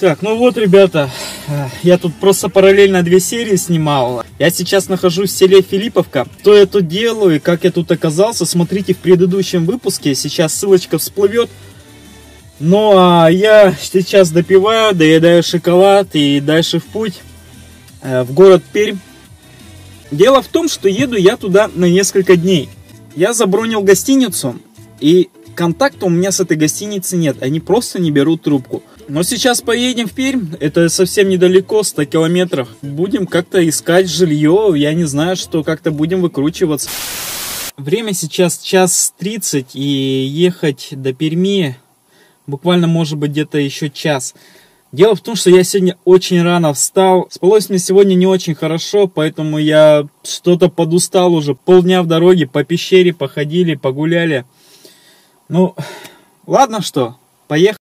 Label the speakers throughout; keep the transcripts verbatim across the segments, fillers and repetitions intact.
Speaker 1: Так, ну вот, ребята, я тут просто параллельно две серии снимал. Я сейчас нахожусь в селе Филипповка. Что я тут делаю и как я тут оказался, смотрите в предыдущем выпуске. Сейчас ссылочка всплывет. Ну а я сейчас допиваю, доедаю шоколад и дальше в путь в город Пермь. Дело в том, что еду я туда на несколько дней. Я забронил гостиницу, и контакта у меня с этой гостиницей нет. Они просто не берут трубку. Но сейчас поедем в Пермь, это совсем недалеко, сто километров. Будем как-то искать жилье, я не знаю, что как-то будем выкручиваться. Время сейчас час тридцать, и ехать до Перми буквально может быть где-то еще час. Дело в том, что я сегодня очень рано встал. Спалось мне сегодня не очень хорошо, поэтому я что-то подустал уже. Полдня в дороге, по пещере походили, погуляли. Ну, ладно что, поехали.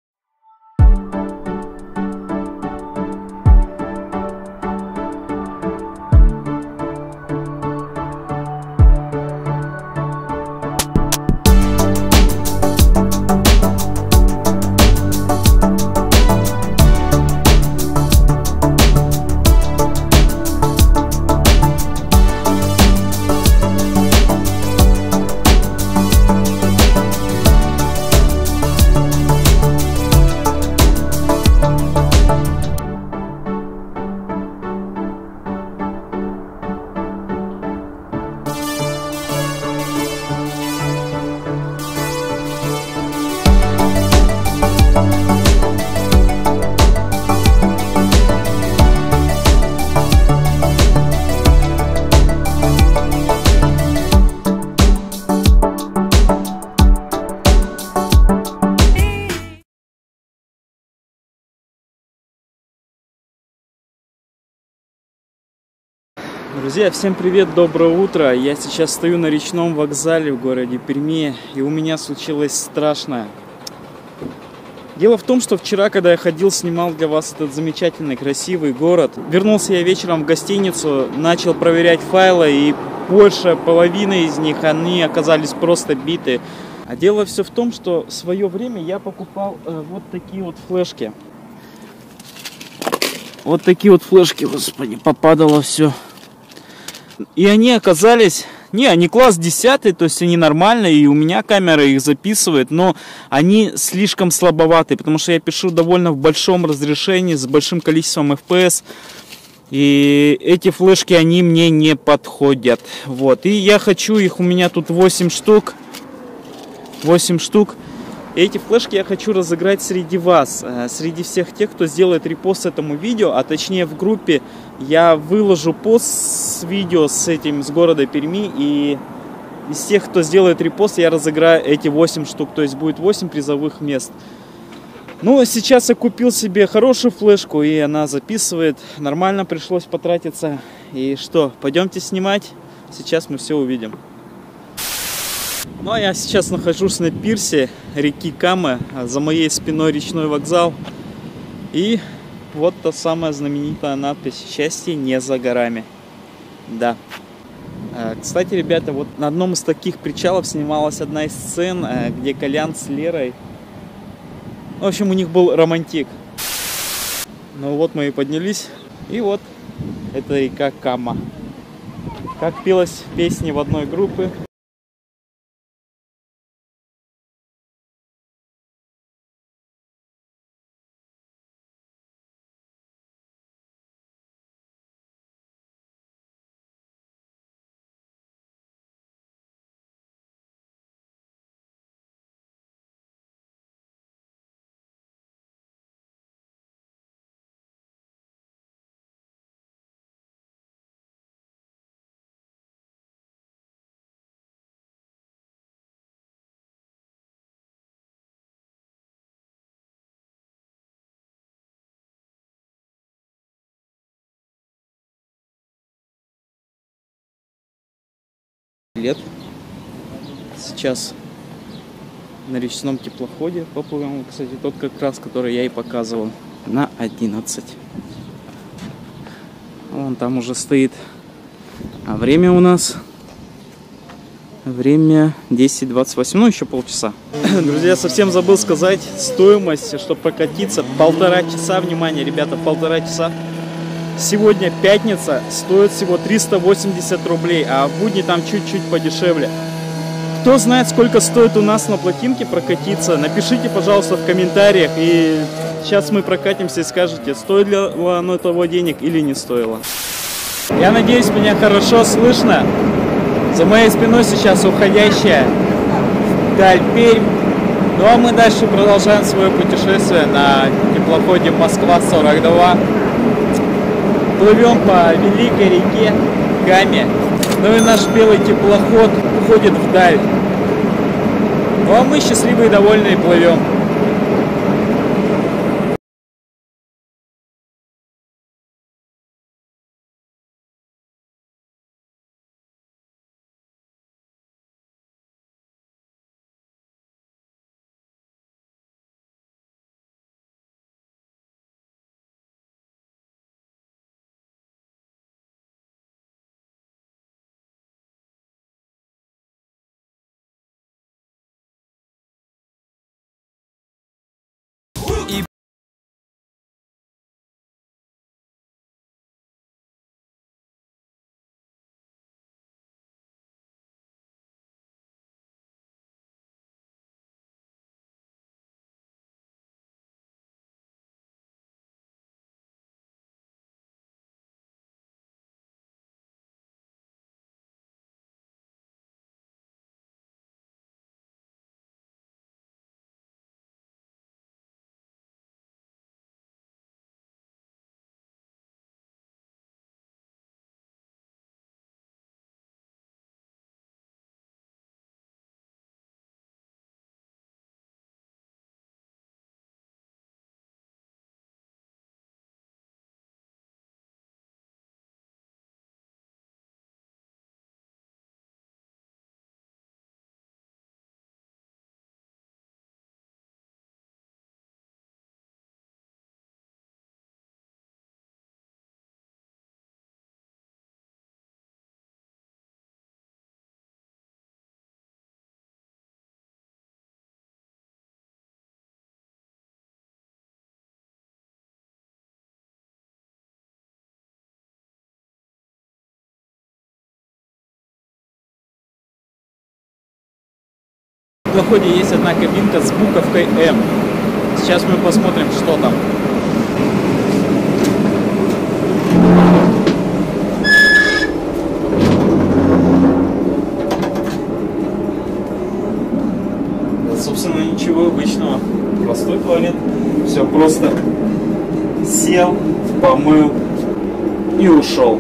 Speaker 1: Друзья, всем привет, доброе утро. Я сейчас стою на речном вокзале в городе Перми, и у меня случилось страшное. Дело в том, что вчера, когда я ходил, снимал для вас этот замечательный, красивый город, вернулся я вечером в гостиницу, начал проверять файлы, и больше половины из них, они оказались просто биты. А дело все в том, что в свое время я покупал э, вот такие вот флешки. Вот такие вот флешки, господи, попадало все. И они оказались, не, они класс десятый, то есть они нормальные, и у меня камера их записывает, но они слишком слабоватые, потому что я пишу довольно в большом разрешении, с большим количеством эф пи эс, и эти флешки, они мне не подходят. Вот, и я хочу их, у меня тут восемь штук, восемь штук. Эти флешки я хочу разыграть среди вас, среди всех тех, кто сделает репост этому видео, а точнее в группе я выложу пост с видео с этим, с города Перми, и из тех, кто сделает репост, я разыграю эти восемь штук, то есть будет восемь призовых мест. Ну, сейчас я купил себе хорошую флешку, и она записывает, нормально пришлось потратиться. И что, пойдемте снимать, сейчас мы все увидим. Ну а я сейчас нахожусь на пирсе реки Кама, за моей спиной речной вокзал. И вот та самая знаменитая надпись «Счастье не за горами». Да. Кстати, ребята, вот на одном из таких причалов снималась одна из сцен, где Колян с Лерой. В общем, у них был романтик. Ну вот мы и поднялись. И вот это река Кама. Как пелось в песне в одной группе. Лет. Сейчас на речном теплоходе поплывем. Кстати, тот как раз, который я и показывал, на одиннадцать. Вон там уже стоит. А время у нас Время десять двадцать восемь, ну еще полчаса. Друзья, совсем забыл сказать стоимость, чтобы прокатиться. Полтора часа, внимание, ребята, полтора часа. Сегодня пятница, стоит всего триста восемьдесят рублей, а в будни там чуть-чуть подешевле. Кто знает, сколько стоит у нас на плотинке прокатиться, напишите, пожалуйста, в комментариях. И сейчас мы прокатимся и скажете, стоит ли оно того денег или не стоило. Я надеюсь, меня хорошо слышно. За моей спиной сейчас уходящая вдаль Пермь. Ну а мы дальше продолжаем свое путешествие на теплоходе Москва сорок два. Плывем по великой реке Каме. Ну и наш белый теплоход уходит вдаль. Ну а мы счастливые и довольные плывем. В теплоходе есть одна кабинка с буковкой М. Сейчас мы посмотрим, что там. Собственно, ничего обычного. Простой туалет. Все просто. Сел, помыл и ушел.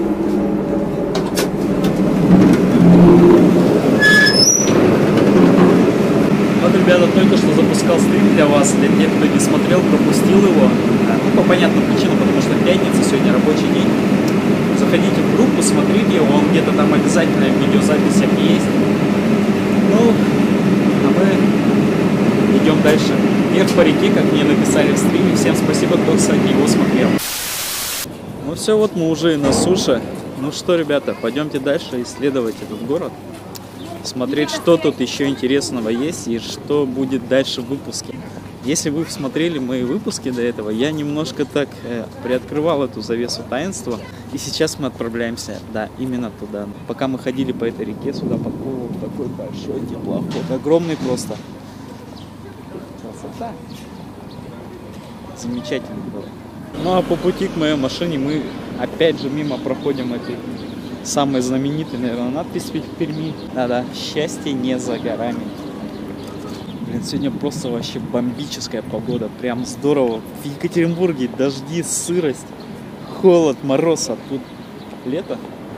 Speaker 1: Ребята, только что запускал стрим для вас, для тех, кто не смотрел, пропустил его. Ну, по понятным причинам, потому что пятница, сегодня рабочий день. Заходите в группу, смотрите, он где-то там обязательно в видеозаписях есть. Ну, а мы идем дальше. Вверх по реке, как мне написали в стриме. Всем спасибо, кто, кстати, его смотрел. Ну все, вот мы уже на суше. Ну что, ребята, пойдемте дальше исследовать этот город. Смотреть, что тут еще интересного есть и что будет дальше в выпуске. Если вы смотрели мои выпуски до этого, я немножко так э, приоткрывал эту завесу таинства. И сейчас мы отправляемся, да, именно туда. Пока мы ходили по этой реке, сюда подплыл вот такой большой теплоход. Огромный просто. Красота. Замечательно было. Ну а по пути к моей машине мы опять же мимо проходим этой самой знаменитой, наверное, надпись в Перми. Да-да, счастье не за горами. Блин, сегодня просто вообще бомбическая погода. Прям здорово. В Екатеринбурге дожди, сырость, холод, мороз, а тут лето.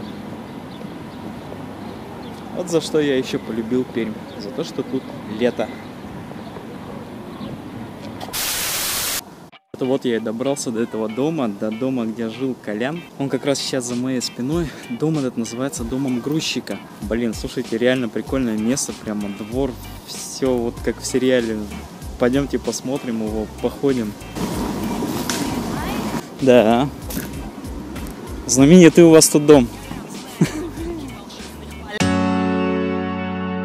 Speaker 1: Вот за что я еще полюбил Пермь. За то, что тут лето. Это вот я и добрался до этого дома, до дома, где жил Колян. Он как раз сейчас за моей спиной. Дом этот называется домом грузчика. Блин, слушайте, реально прикольное место, прямо двор, все вот как в сериале. Пойдемте посмотрим его, походим. Да. Знаменитый у вас тут дом.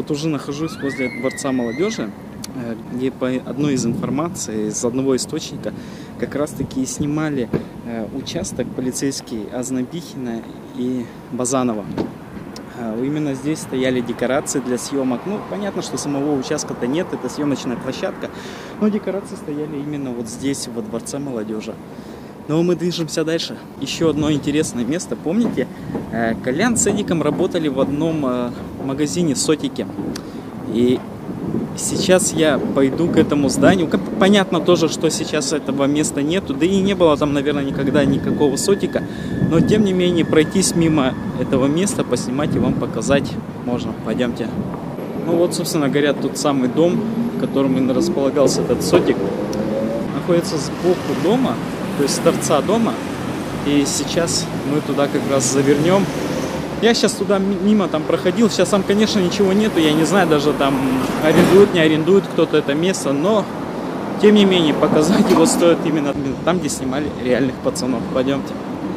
Speaker 1: вот уже нахожусь возле Дворца молодежи, где по одной из информаций, из одного источника, как раз таки снимали участок полицейский Ознобихина и Базанова. Именно здесь стояли декорации для съемок. Ну, понятно, что самого участка-то нет, это съемочная площадка, но декорации стояли именно вот здесь, во Дворце молодежи. Но мы движемся дальше. Еще одно интересное место. Помните, Колян с Эдиком работали в одном магазине Сотики. И сейчас я пойду к этому зданию. Понятно тоже, что сейчас этого места нету. Да и не было там, наверное, никогда никакого Сотика. Но, тем не менее, пройтись мимо этого места, поснимать и вам показать можно. Пойдемте. Ну вот, собственно говоря, тот самый дом, в котором располагался этот Сотик, находится сбоку дома, то есть с торца дома. И сейчас мы туда как раз завернем. Я сейчас туда мимо там проходил. Сейчас там, конечно, ничего нету. Я не знаю, даже там арендуют, не арендует кто-то это место. Но, тем не менее, показать его стоит именно там, где снимали реальных пацанов. Пойдемте.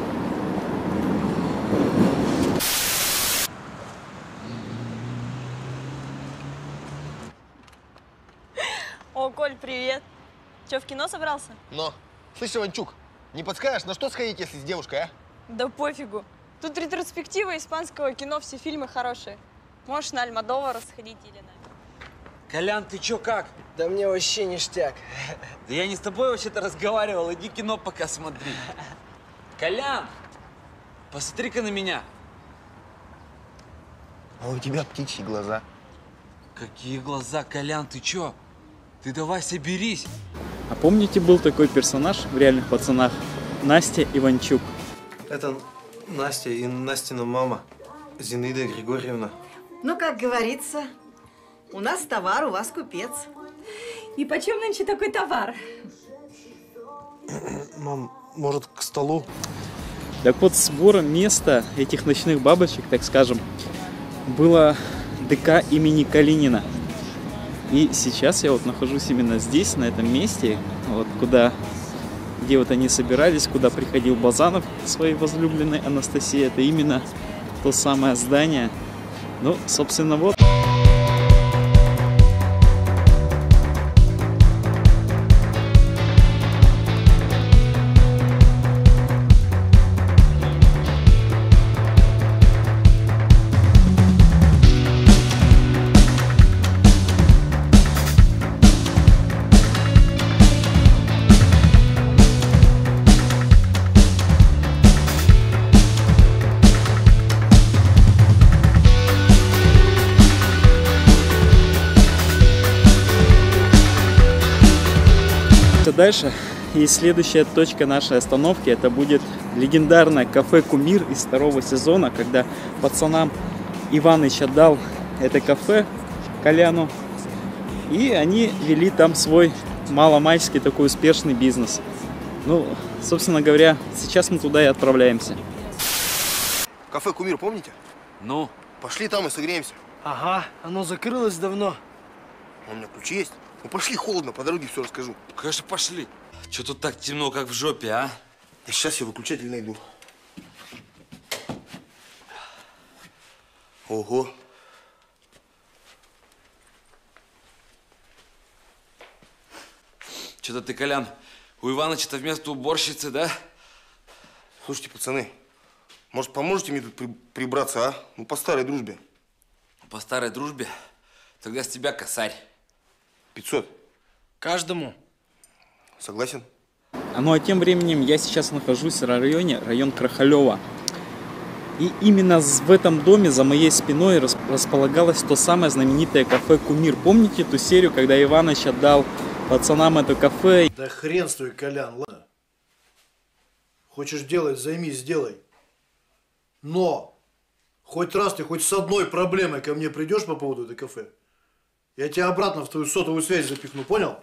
Speaker 2: О, Коль, привет. Че, в кино собрался?
Speaker 3: Но. Слышь, Иванчук, не подскажешь, на что сходить, если с девушкой, а?
Speaker 2: Да пофигу. Тут ретроспектива испанского кино, все фильмы хорошие. Можешь на Альмодовара сходить или на...
Speaker 4: Колян, ты чё, как?
Speaker 5: Да мне вообще ништяк.
Speaker 4: Да я не с тобой вообще-то разговаривал, иди кино пока смотри. Колян, посмотри-ка на меня.
Speaker 3: А у тебя птичьи глаза.
Speaker 4: Какие глаза, Колян, ты чё? Ты давай соберись.
Speaker 1: А помните, был такой персонаж в реальных пацанах? Настя Иванчук.
Speaker 5: Это Настя и Настина мама, Зинаида Григорьевна.
Speaker 6: Ну, как говорится, у нас товар, у вас купец.
Speaker 7: И почем нынче такой товар?
Speaker 5: Мам, может, к столу?
Speaker 1: Так вот, сбором места этих ночных бабочек, так скажем, было ДК имени Калинина. И сейчас я вот нахожусь именно здесь, на этом месте, вот куда, где вот они собирались, куда приходил Базанов к своей возлюбленной Анастасии. Это именно то самое здание. Ну, собственно, вот. Дальше. И следующая точка нашей остановки, это будет легендарное кафе «Кумир» из второго сезона, когда пацанам Иваныч отдал это кафе Коляну, и они вели там свой маломальский такой успешный бизнес. Ну, собственно говоря, сейчас мы туда и отправляемся.
Speaker 3: Кафе «Кумир» помните?
Speaker 4: Ну?
Speaker 3: Пошли там и согреемся.
Speaker 5: Ага, оно закрылось давно.
Speaker 3: У меня ключи есть. Ну пошли, холодно, по дороге все расскажу.
Speaker 4: Конечно, пошли. Чё тут так темно, как в жопе, а?
Speaker 3: Да сейчас я выключатель найду. Ого.
Speaker 4: Что-то ты, Колян, у Иваныча-то вместо уборщицы, да?
Speaker 3: Слушайте, пацаны, может, поможете мне тут при прибраться, а? Ну, по старой дружбе.
Speaker 4: По старой дружбе? Тогда с тебя косарь.
Speaker 3: пятьсот.
Speaker 5: Каждому.
Speaker 3: Согласен?
Speaker 1: Ну а тем временем я сейчас нахожусь в районе, район Крахалева. И именно в этом доме за моей спиной располагалось то самое знаменитое кафе «Кумир». Помните ту серию, когда Иваныч отдал пацанам это кафе?
Speaker 8: Да хрен с тобой, Колян, ладно? Хочешь делать, займись, сделай. Но хоть раз ты хоть с одной проблемой ко мне придешь по поводу этого кафе, я тебя обратно в твою сотовую связь запихну, понял?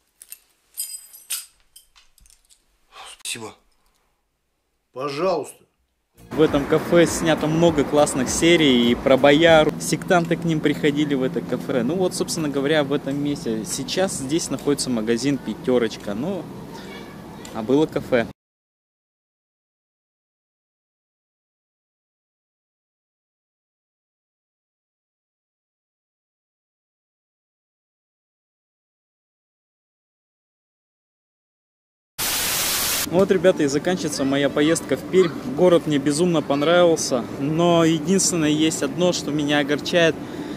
Speaker 3: Спасибо.
Speaker 8: Пожалуйста.
Speaker 1: В этом кафе снято много классных серий и про бояр. Сектанты к ним приходили в это кафе. Ну вот, собственно говоря, в этом месте. Сейчас здесь находится магазин «Пятерочка». Ну, а было кафе. Вот, ребята, и заканчивается моя поездка в Пермь. Город мне безумно понравился, но единственное, есть одно, что меня огорчает.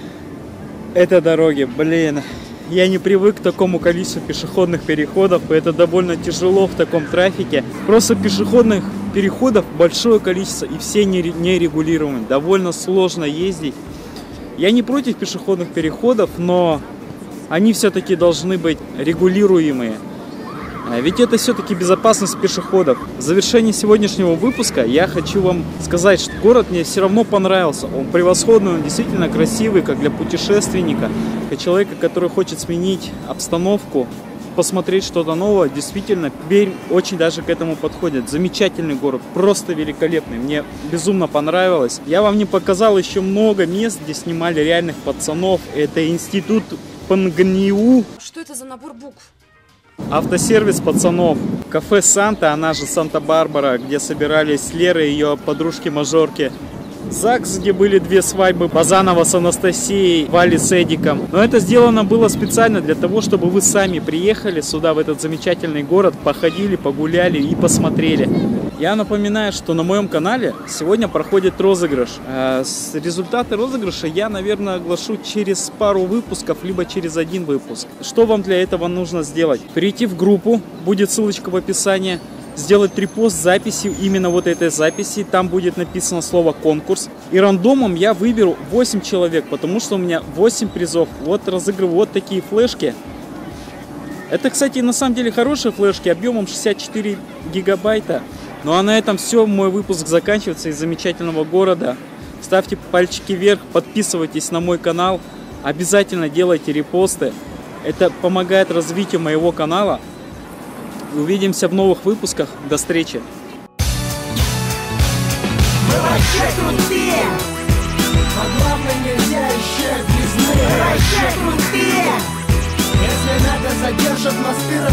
Speaker 1: Это дороги, блин. Я не привык к такому количеству пешеходных переходов, и это довольно тяжело в таком трафике. Просто пешеходных переходов большое количество, и все не, не регулированы. Довольно сложно ездить. Я не против пешеходных переходов, но они все-таки должны быть регулируемые. Ведь это все-таки безопасность пешеходов. В завершении сегодняшнего выпуска я хочу вам сказать, что город мне все равно понравился. Он превосходный, он действительно красивый, как для путешественника, для человека, который хочет сменить обстановку, посмотреть что-то новое. Действительно, Пермь очень даже к этому подходит. Замечательный город, просто великолепный. Мне безумно понравилось. Я вам не показал еще много мест, где снимали реальных пацанов. Это институт Пангниу.
Speaker 2: Что это за набор букв?
Speaker 1: Автосервис пацанов. Кафе Санта, она же Санта-Барбара, где собирались Лера и ее подружки-мажорки. ЗАГС, где были две свадьбы, Базанова с Анастасией, Вали с Эдиком. Но это сделано было специально для того, чтобы вы сами приехали сюда, в этот замечательный город, походили, погуляли и посмотрели. Я напоминаю, что на моем канале сегодня проходит розыгрыш. Результаты розыгрыша я, наверное, оглашу через пару выпусков, либо через один выпуск. Что вам для этого нужно сделать? Перейти в группу, будет ссылочка в описании. Сделать репост записи, именно вот этой записи, там будет написано слово «конкурс». И рандомом я выберу восемь человек, потому что у меня восемь призов. Вот разыгрываю вот такие флешки. Это, кстати, на самом деле хорошие флешки, объемом шестьдесят четыре гигабайта. Ну а на этом все, мой выпуск заканчивается из замечательного города. Ставьте пальчики вверх, подписывайтесь на мой канал, обязательно делайте репосты. Это помогает развитию моего канала. Увидимся в новых выпусках. До встречи.
Speaker 9: Мы вообще крутые, а главное нельзя исчезнуть. Мы вообще крутые. Если надо, задержат мосты.